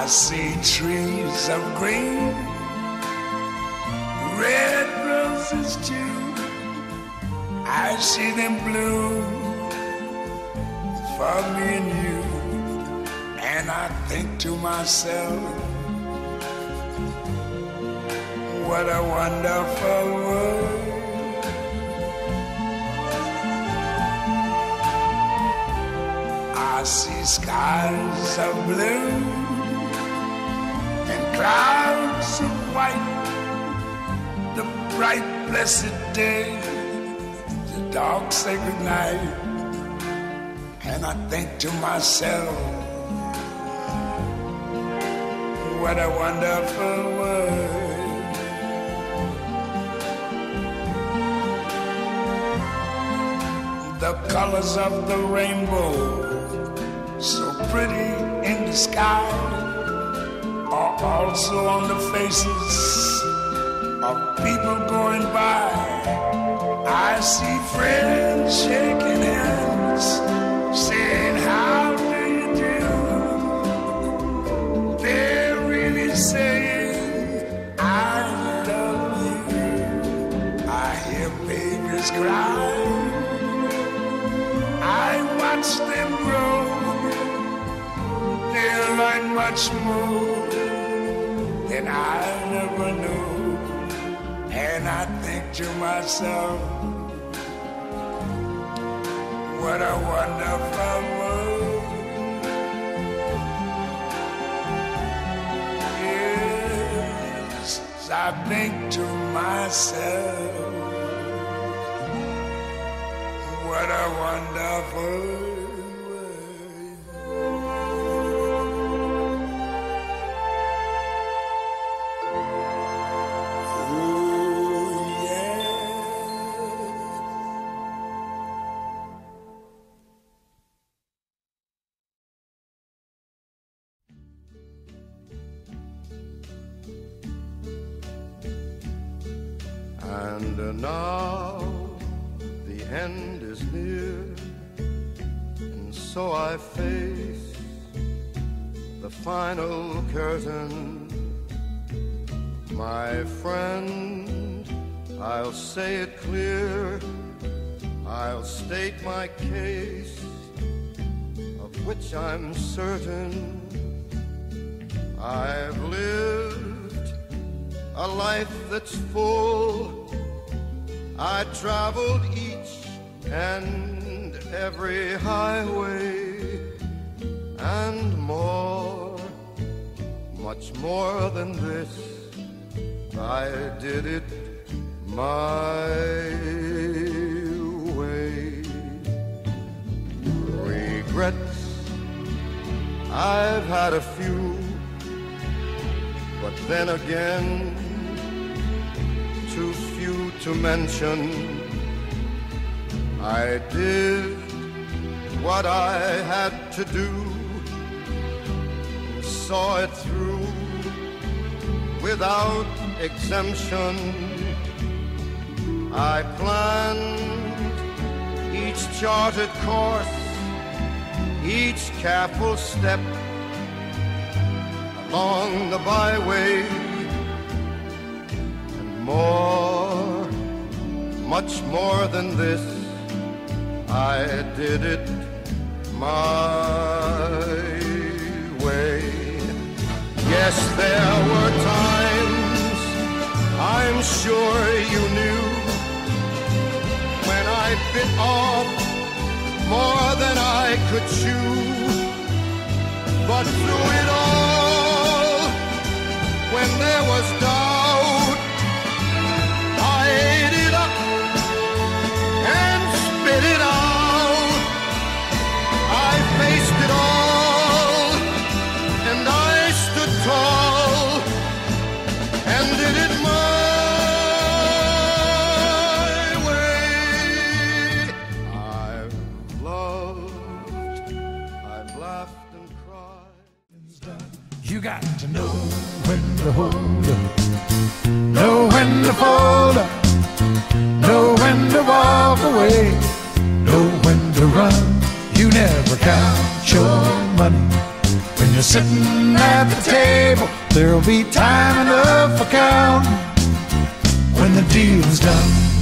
I see trees of green, red roses too. I see them bloom for me and you. And I think to myself, what a wonderful world. I see skies of blue and clouds of white, the bright blessed day, the dark sacred night. And I think to myself, what a wonderful world. The colors of the rainbow, so pretty in the sky, are also on the faces of people going by. I see friends shaking hands, saying, how do you do? They're really saying, I love you. I hear babies cry, I watch them grow. They'll learn much more than I never knew. And I think to myself, what a wonderful world. Yes, I think to myself, what a wonderful world. And now the end is near, and so I face the final curtain. My friend, I'll say it clear, I'll state my case, of which I'm certain. I've lived a life that's full. I traveled each and every highway and more, much more than this. I did it my way. Regrets, I've had a few, but then again, too few to mention. I did what I had to do, saw it through without exemption. I planned each charted course, each careful step along the byway. More, much more than this, I did it my way. Yes, there were times, I'm sure you knew, when I bit off more than I could chew. But through it all, when there was doubt, I ate it up and spit it out. I faced it all, and I stood tall and did it my way. I've loved, I've laughed and cried. You got to know when to hold up, know when to fold up, know when to walk away, know when to run. You never count your money when When you're sitting at the table, there'll be time enough for counting when the deal's done.